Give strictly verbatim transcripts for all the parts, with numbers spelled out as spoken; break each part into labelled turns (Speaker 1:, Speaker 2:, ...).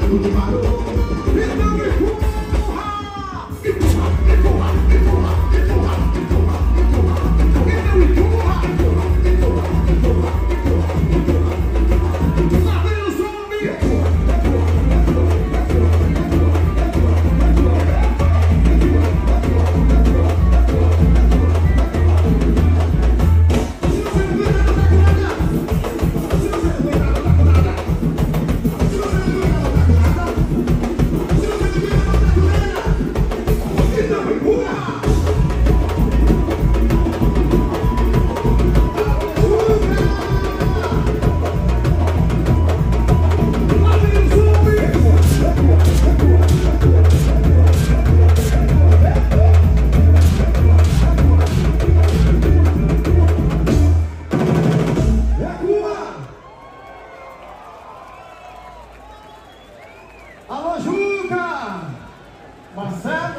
Speaker 1: Alô, Juca! Marcelo!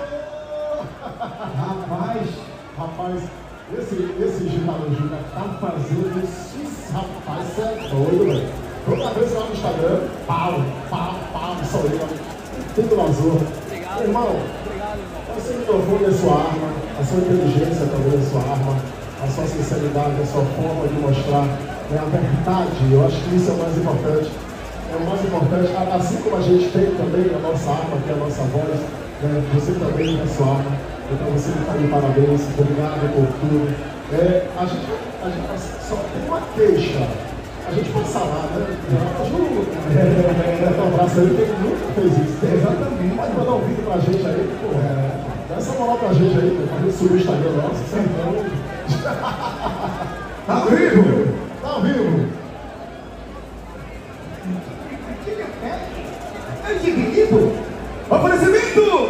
Speaker 1: Rapaz, rapaz, esse, esse Juca Juca tá fazendo isso, rapaz, você é doido, velho. Toda vez lá no Instagram, pau, pau, pau, só eu, tudo azul.
Speaker 2: Obrigado,
Speaker 1: irmão.
Speaker 2: Obrigado, irmão.
Speaker 1: O seu microfone é sua arma, a sua inteligência também é sua arma, a sua sinceridade, a sua forma de mostrar, né, a verdade. Eu acho que isso é o mais importante. É o mais importante, assim como a gente tem também a nossa arma, que é a nossa voz, né, você também é sua arma. Então você está de parabéns, obrigado por tudo. É, a, gente, a gente só tem uma queixa. A gente passa lá, né? Ajuda. É, um abraço aí, porque nunca fez isso. Exatamente. Pode mandar um vídeo pra gente aí, pô. É, dá essa moral pra gente aí, pra gente subir o Instagram nosso, certo? Tá ao vivo? Tá ao vivo.
Speaker 3: Oferecimento!